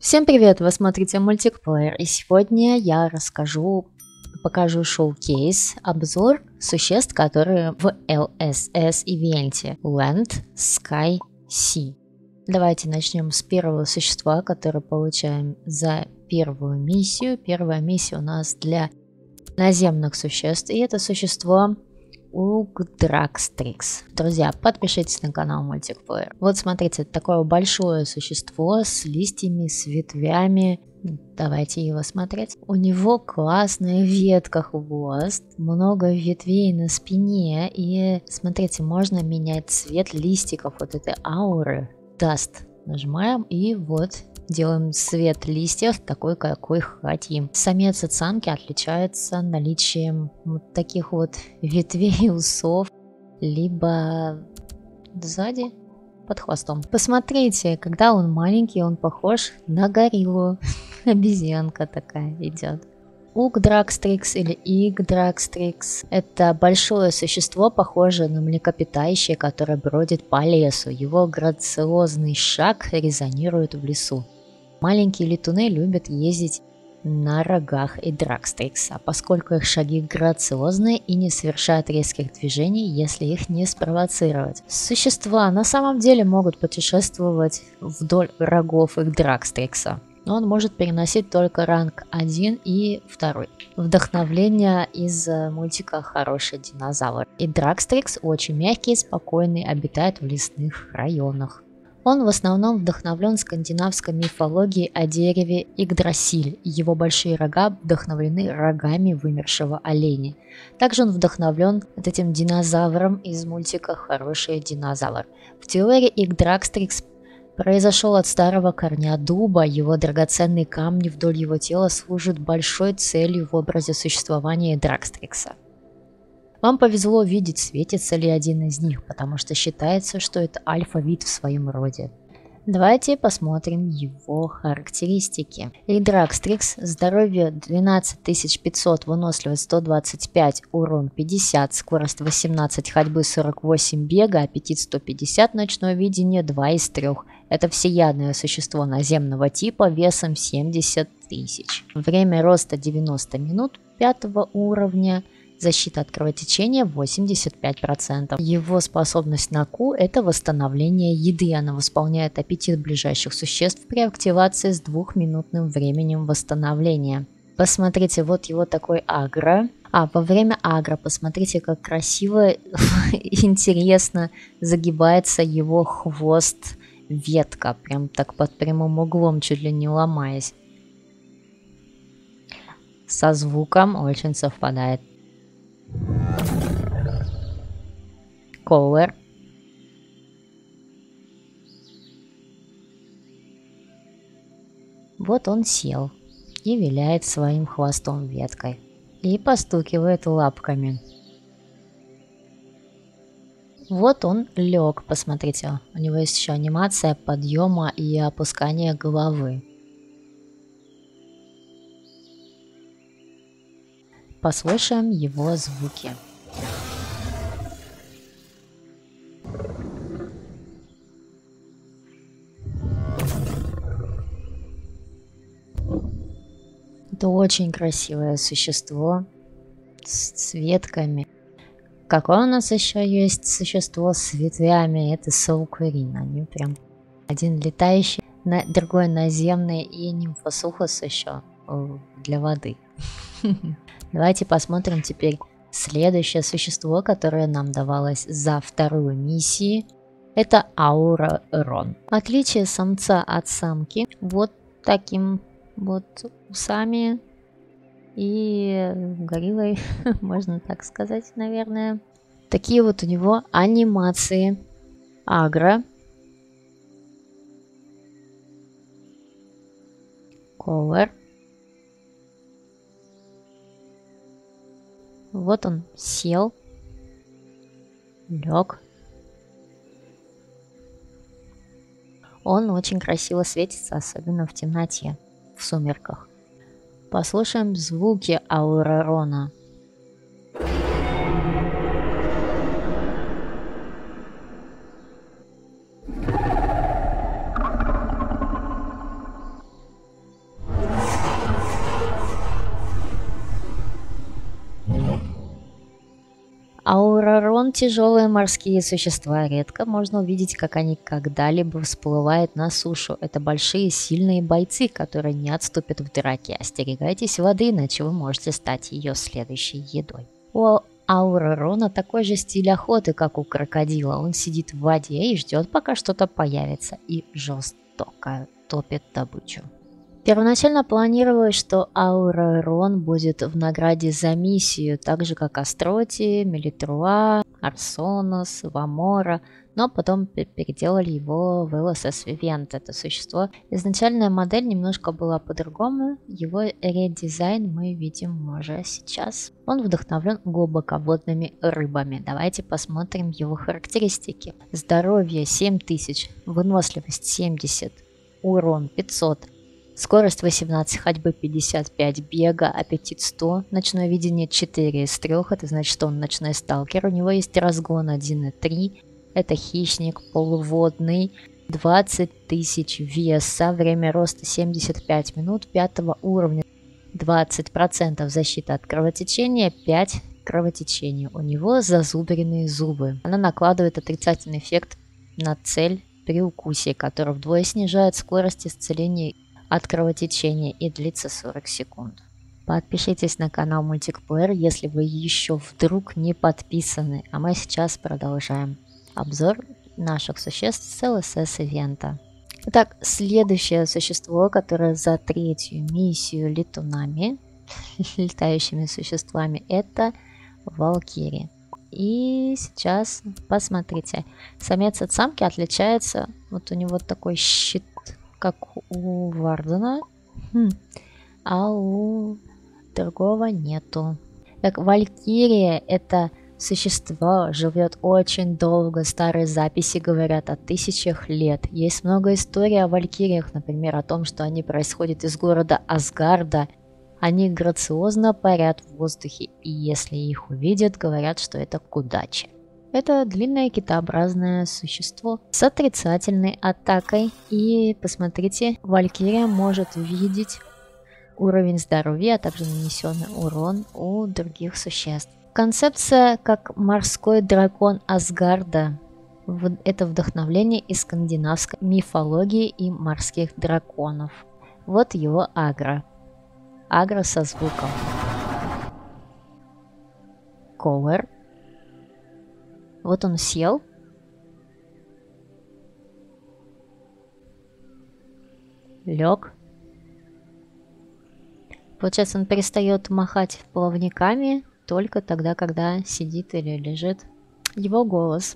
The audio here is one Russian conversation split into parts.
Всем привет! Вы смотрите Мультиплеер, и сегодня я покажу шоу-кейс, обзор существ, которые в LSS-ивенте Land, Sky, Sea. Давайте начнем с первого существа, которое получаем за первую миссию. Первая миссия у нас для наземных существ, и это существо Угдракстрикс. Друзья, подпишитесь на канал Мультиплеер. Вот смотрите, это такое большое существо с листьями, с ветвями. Давайте его смотреть. У него классная ветка хвост, много ветвей на спине. И смотрите, можно менять цвет листиков вот этой ауры. Даст. Нажимаем и вот делаем цвет листьев такой, какой хотим. Самец от самки отличается наличием вот таких вот ветвей, усов, либо сзади под хвостом. Посмотрите, когда он маленький, он похож на гориллу. Обезьянка такая идет. Угдракстрикс или Игдракстрикс – это большое существо, похожее на млекопитающее, которое бродит по лесу. Его грациозный шаг резонирует в лесу. Маленькие летуны любят ездить на рогах Игдракстрикса, поскольку их шаги грациозные и не совершают резких движений, если их не спровоцировать. Существа на самом деле могут путешествовать вдоль рогов Игдракстрикса, но он может переносить только ранг 1 и 2. Вдохновление из мультика «Хороший динозавр». Игдракстрикс очень мягкий и спокойный, обитает в лесных районах. Он в основном вдохновлен скандинавской мифологией о дереве Игдрасиль. Его большие рога вдохновлены рогами вымершего оленя. Также он вдохновлен этим динозавром из мультика «Хороший динозавр». В теории Игдракстрикс произошел от старого корня дуба, его драгоценные камни вдоль его тела служат большой целью в образе существования Игдракстрикса. Вам повезло увидеть, светится ли один из них, потому что считается, что это альфа-вид в своем роде. Давайте посмотрим его характеристики. Игдракстрикс, здоровье 12500, выносливость 125, урон 50, скорость 18, ходьбы 48, бега, аппетит 150, ночное видение 2 из 3. Это всеядное существо наземного типа весом 70 тысяч. Время роста 90 минут 5 уровня. Защита от кровотечения 85%. Его способность на Q – это восстановление еды. Она восполняет аппетит ближайших существ при активации с 2-минутным временем восстановления. Посмотрите, вот его такой агро. Во время агро посмотрите, как красиво и интересно загибается его хвост, ветка. Прям так под прямым углом, чуть ли не ломаясь. Со звуком очень совпадает. Колер. Вот он сел и виляет своим хвостом веткой и постукивает лапками. Вот он лег, посмотрите, у него есть еще анимация подъема и опускания головы. Послушаем его звуки. Это очень красивое существо с ветками. Какое у нас еще есть существо с ветвями? Это Саукурин. Они прям один летающий, другой наземный и нимфосухос еще для воды. Давайте посмотрим теперь следующее существо, которое нам давалось за вторую миссию. Это Ауророн. Отличие самца от самки вот таким вот усами и гориллой, можно так сказать, наверное. Такие вот у него анимации. Агро. Колер. Вот он сел, лег. Он очень красиво светится, особенно в темноте, в сумерках. Послушаем звуки Ауророна. основном тяжелые морские существа. Редко можно увидеть, как они когда-либо всплывают на сушу. Это большие сильные бойцы, которые не отступят в драке. Остерегайтесь воды, иначе вы можете стать ее следующей едой. У Ауророна такой же стиль охоты, как у крокодила. Он сидит в воде и ждет, пока что-то появится, и жестоко топит добычу. Первоначально планировалось, что Ауророн будет в награде за миссию, так же как Астроти, Мелитруа, Арсонос, Вамора, но потом переделали его в ЛСС Вивент, это существо. Изначальная модель немножко была по-другому, его редизайн мы видим уже сейчас. Он вдохновлен глубоководными рыбами. Давайте посмотрим его характеристики. Здоровье 7000, выносливость 70, урон 500. Скорость 18, ходьбы 55, бега, аппетит 100, ночное видение 4 из 3, это значит, что он ночной сталкер, у него есть разгон 1,3, это хищник, полуводный, 20 тысяч веса, время роста 75 минут, 5 уровня, 20% защита от кровотечения, 5 кровотечения, у него зазубренные зубы. Она накладывает отрицательный эффект на цель при укусе, который вдвое снижает скорость исцеления от кровотечения и длится 40 секунд. Подпишитесь на канал Мультикплеер, если вы еще вдруг не подписаны. А мы сейчас продолжаем обзор наших существ с ЛСС ивента. Итак, следующее существо, которое за третью миссию летунами, летающими существами, это Валькирия. И сейчас посмотрите. Самец от самки отличается. Вот у него такой щит, как у Вардена, а у другого нету. Так, Валькирия — это существо, живет очень долго, старые записи говорят о тысячах лет. Есть много историй о валькириях, например, о том, что они происходят из города Асгарда. Они грациозно парят в воздухе, и если их увидят, говорят, что это к удаче. Это длинное китообразное существо с отрицательной атакой. И посмотрите, Валькирия может видеть уровень здоровья, а также нанесенный урон у других существ. Концепция как морской дракон Асгарда. Это вдохновление из скандинавской мифологии и морских драконов. Вот его агро. Агро со звуком. Ковер. Вот он сел. Лег. Получается, он перестает махать плавниками только тогда, когда сидит или лежит. Его голос.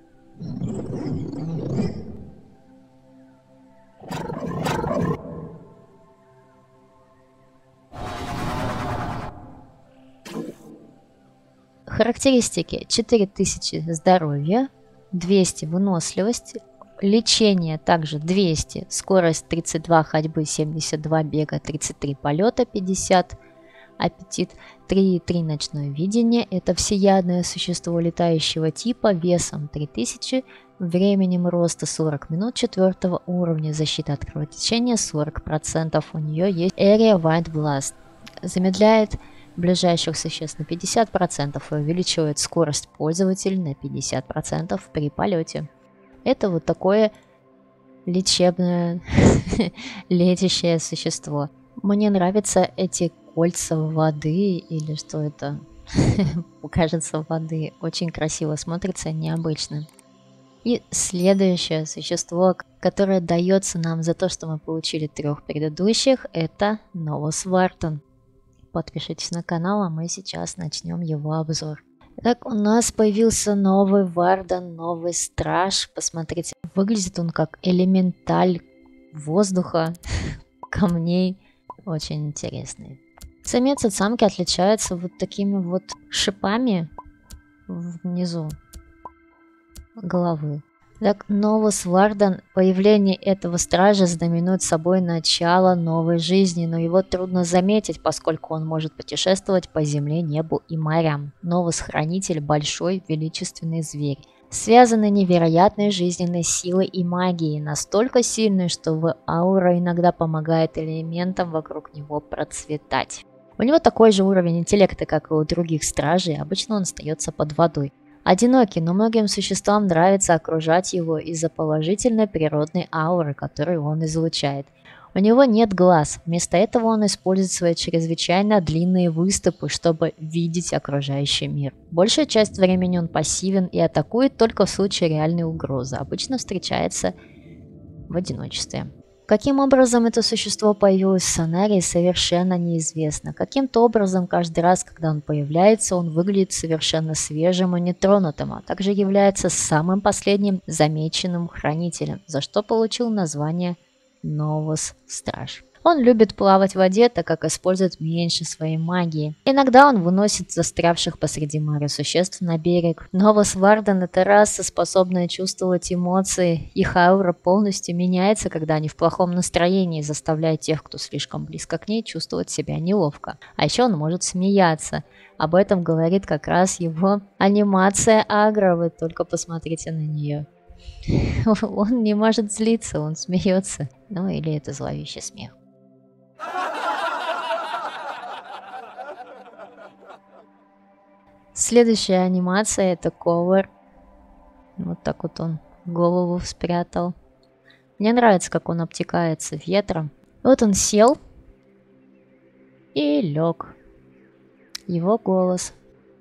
Характеристики: 4000 здоровья, 200 выносливость, лечение также 200, скорость 32, ходьбы 72, бега 33, полета 50, аппетит 3,3, ночное видение. Это всеядное существо летающего типа, весом 3000, временем роста 40 минут, 4 уровня, защита от кровотечения 40%. У нее есть Area White Blast. Замедляет ближайших существ на 50% и увеличивает скорость пользователя на 50% при полете. Это вот такое лечебное лечащее существо. Мне нравятся эти кольца воды, или что это? Кажется, воды. Очень красиво смотрится, необычно. И следующее существо, которое дается нам за то, что мы получили 3 предыдущих, это Новос Вартон. Подпишитесь на канал, а мы сейчас начнем его обзор. Так, у нас появился новый Варден, новый страж. Посмотрите, выглядит он как элементаль воздуха, камней. Очень интересный. Самец от самки отличается вот такими вот шипами внизу головы. Так, Новос Варден, появление этого стража знаменует собой начало новой жизни, но его трудно заметить, поскольку он может путешествовать по земле, небу и морям. Новос Хранитель – большой, величественный зверь, связанный невероятной жизненной силой и магией, настолько сильной, что его аура иногда помогает элементам вокруг него процветать. У него такой же уровень интеллекта, как и у других стражей, обычно он остается под водой. Одинокий, но многим существам нравится окружать его из-за положительной природной ауры, которую он излучает. У него нет глаз, вместо этого он использует свои чрезвычайно длинные выступы, чтобы видеть окружающий мир. Большую часть времени он пассивен и атакует только в случае реальной угрозы, обычно встречается в одиночестве. Каким образом это существо появилось в сценарии, совершенно неизвестно. Каким-то образом каждый раз, когда он появляется, он выглядит совершенно свежим и нетронутым, а также является самым последним замеченным хранителем, за что получил название Новос Страж. Он любит плавать в воде, так как использует меньше своей магии. Иногда он выносит застрявших посреди моря существ на берег. Новос Варден — это раса, способная чувствовать эмоции. Их аура полностью меняется, когда они в плохом настроении, заставляя тех, кто слишком близко к ней, чувствовать себя неловко. А еще он может смеяться. Об этом говорит как раз его анимация агро, вы только посмотрите на нее. Он не может злиться, он смеется. Ну или это зловещий смех. Следующая анимация — это ковер. Вот так вот он голову спрятал. Мне нравится, как он обтекается ветром. Вот он сел и лег. Его голос.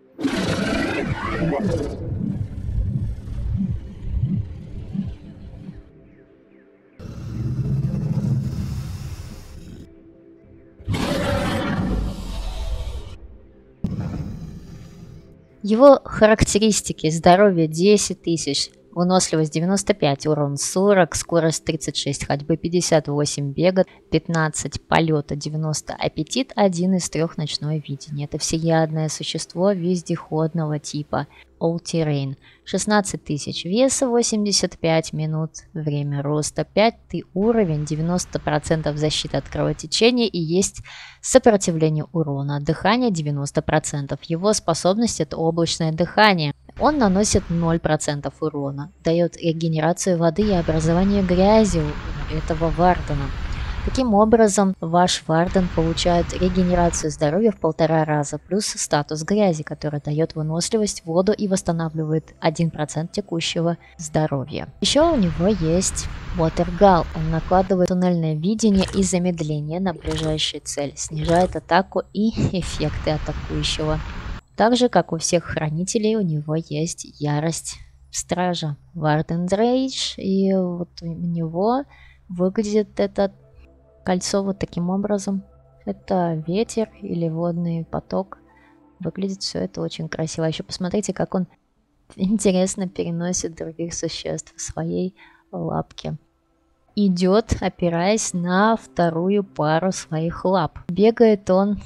Его характеристики: здоровье 10 тысяч, выносливость 95, урон 40, скорость 36, ходьбы 58, бега 15, полета 90, аппетит 1 из 3, ночное видение. Это всеядное существо вездеходного типа, all terrain. 16 тысяч, веса 85 минут, время роста 5 уровень, 90% защиты от кровотечения и есть сопротивление урона, дыхание 90%. Его способность — это облачное дыхание. Он наносит 0% урона, дает регенерацию воды и образование грязи у этого Вардена. Таким образом, ваш Варден получает регенерацию здоровья в 1,5 раза, плюс статус грязи, который дает выносливость, воду и восстанавливает 1% текущего здоровья. Еще у него есть Watergull. Он накладывает туннельное видение и замедление на ближайшую цель, снижает атаку и эффекты атакующего. Так же, как у всех хранителей, у него есть ярость стража, Warden's Rage, и вот у него выглядит этот кольцо вот таким образом. Это ветер или водный поток. Выглядит все это очень красиво. Еще посмотрите, как он интересно переносит других существ в своей лапке. Идет, опираясь на вторую пару своих лап. Бегает он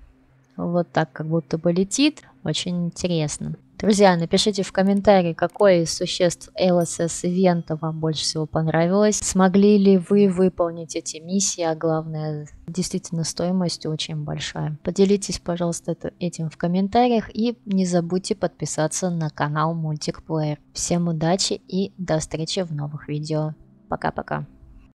вот так, как будто бы летит. Очень интересно. Друзья, напишите в комментарии, какое из существ LSS ивента вам больше всего понравилось. Смогли ли вы выполнить эти миссии, а главное, действительно стоимость очень большая. Поделитесь, пожалуйста, этим в комментариях и не забудьте подписаться на канал Мультик Плеер. Всем удачи и до встречи в новых видео. Пока-пока.